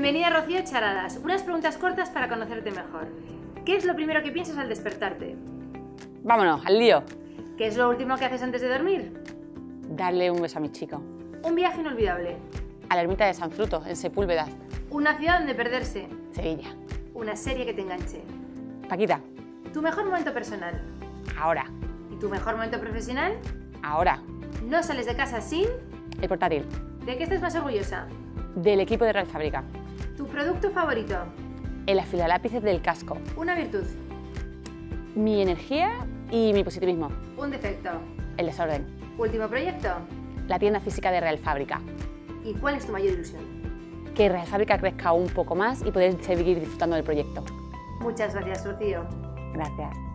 Bienvenida, Rocío Charadas. Unas preguntas cortas para conocerte mejor. ¿Qué es lo primero que piensas al despertarte? Vámonos, al lío. ¿Qué es lo último que haces antes de dormir? Darle un beso a mi chico. Un viaje inolvidable. A la ermita de San Fruto, en Sepúlveda. Una ciudad donde perderse. Sevilla. Una serie que te enganche. Paquita. Tu mejor momento personal. Ahora. ¿Y tu mejor momento profesional? Ahora. No sales de casa sin... El portátil. ¿De qué estás más orgullosa? Del equipo de Real Fábrica. ¿Tu producto favorito? El afilalápices del casco. Una virtud. Mi energía y mi positivismo. Un defecto. El desorden. Último proyecto. La tienda física de Real Fábrica. ¿Y cuál es tu mayor ilusión? Que Real Fábrica crezca un poco más y poder seguir disfrutando del proyecto. Muchas gracias, Rocío. Gracias.